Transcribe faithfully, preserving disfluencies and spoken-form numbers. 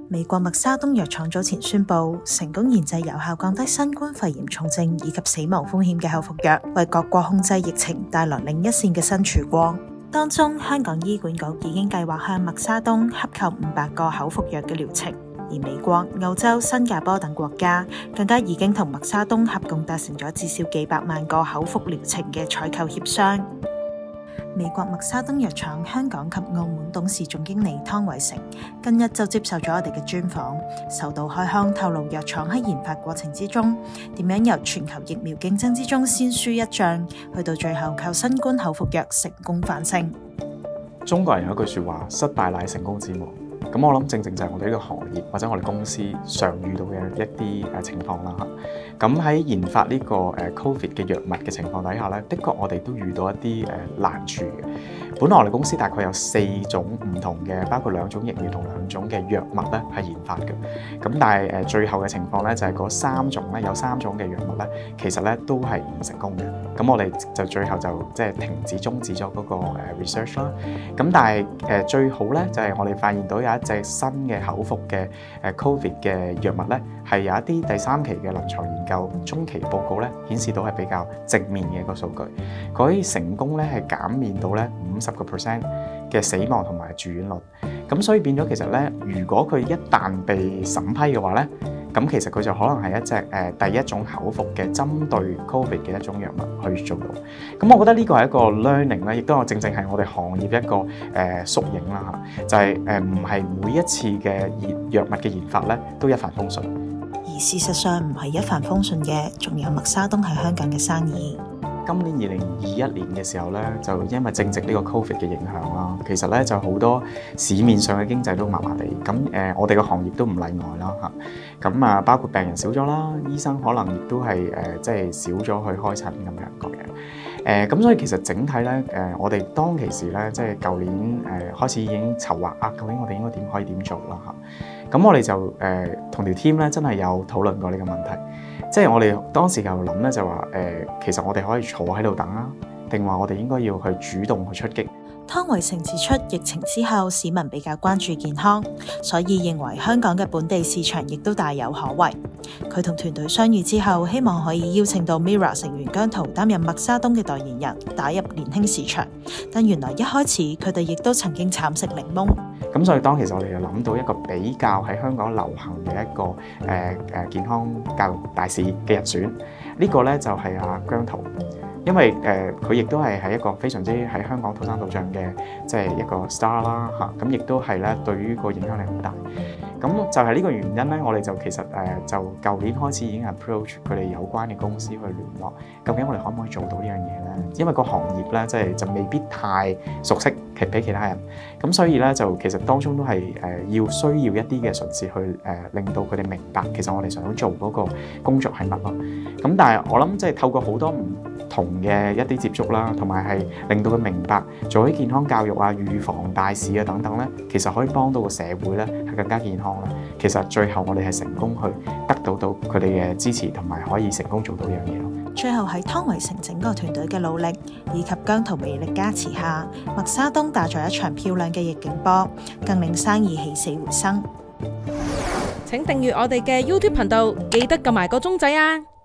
美國默沙東藥廠早前宣布，成功研製有效降低新冠肺炎重症以及死亡風險嘅口服藥，為各國控制疫情帶來另一線嘅新曙光。當中，香港醫管局已經計劃向默沙東洽購五百個口服藥嘅療程，而美國、澳洲、新加坡等國家更加已經同默沙東合共達成咗至少幾百萬個口服療程嘅採購協商。美國默沙東藥廠香港及澳門董事總經理湯偉成近日就接受咗我哋嘅專訪，首度開腔透露藥廠喺研發過程之中，點樣由全球疫苗競爭之中先輸一仗，去到最後靠新冠口服藥成功反勝。 中國人有一句說話，失敗乃成功之母。咁我諗正正就係我哋呢個行業或者我哋公司常遇到嘅一啲誒情況啦嚇。咁喺研發呢個誒 Covid 嘅藥物嘅情況底下咧，的確我哋都遇到一啲誒難處嘅。本來我哋公司大概有四種唔同嘅，包括兩種疫苗同兩種嘅藥物咧係研發嘅。咁但係誒最後嘅情況咧就係嗰三種咧有三種嘅藥物咧，其實咧都係唔成功嘅。咁我哋就最後就即係停止終止咗嗰個誒 research 啦。咁但係誒最好咧就係我哋發現到有一隻新嘅口服嘅誒 Covid 嘅藥物咧，係有一啲第三期嘅臨床研究中期報告咧顯示到係比較正面嘅一個數據，可以成功咧係減免到咧五十個 percent 嘅死亡同埋住院率。咁所以變咗其實咧，如果佢一旦被審批嘅話咧，咁其實佢就可能係一隻誒、呃、第一種口服嘅針對 Covid 嘅一種藥物去做到。咁我覺得呢個係一個 learning 咧，亦都正正係我哋行業一個誒、呃、縮影啦嚇，就係誒唔係每一次嘅研藥物嘅研發咧都一帆風順。 而事實上唔係一帆風順嘅，仲有默沙東喺香港嘅生意。 今年二零二一年嘅時候咧，就因為正值呢個 Covid 嘅影響啦，其實咧就好多市面上嘅經濟都麻麻地，咁誒、呃、我哋個行業都唔例外啦嚇。咁啊，包括病人少咗啦，醫生可能亦都係誒、呃、即係少咗去開診咁樣各樣。誒、呃、咁所以其實整體咧誒、呃，我哋當其時咧，即係舊年誒、呃、開始已經籌劃啊，究竟我哋應該點可以點做啦嚇。咁我哋就誒同、呃、條 team 咧真係有討論過呢個問題。即係我哋當時就諗咧，就話誒、呃，其實我哋可以坐喺度等啊，定話我哋應該要去主動去出擊。 湯偉成指出，疫情之後市民比較關注健康，所以認為香港嘅本地市場亦都大有可為。佢同團隊商議之後，希望可以邀請到 Mirror 成員姜濤擔任默沙東嘅代言人，打入年輕市場。但原來一開始佢哋亦都曾經慘食檸檬。 咁所以當其實我哋就諗到一個比較喺香港流行嘅一個誒誒、呃、健康教育大使嘅人選，這個、呢個咧就係、是、阿姜濤。因為誒佢亦都係喺一個非常之喺香港土生土長嘅即係一個 star 啦嚇，咁亦都係咧對於個影響力好大。咁就係呢個原因咧，我哋就其實誒、呃、就舊年開始已經 approach 佢哋有關嘅公司去聯絡，究竟我哋可唔可以做到呢樣嘢咧？因為個行業咧即係就未必太熟悉其俾其他人，咁所以咧就其實當中都係誒、呃、要需要一啲嘅唇舌去誒、呃、令到佢哋明白其實我哋想做嗰個工作係乜咯。咁但係我諗即係透過好多唔同嘅一啲接觸啦，同埋係令到佢明白做啲健康教育啊、預防大事啊等等咧，其實可以幫到個社會咧係更加健康咧。其實最後我哋係成功去得到到佢哋嘅支持，同埋可以成功做到呢樣嘢咯。 最後喺湯偉成整個團隊嘅努力以及姜濤魅力加持下，默沙東打咗一場漂亮嘅逆境波，更令生意起死回生。 請訂閱我哋嘅 YouTube 頻道，記得撳埋個鐘仔啊！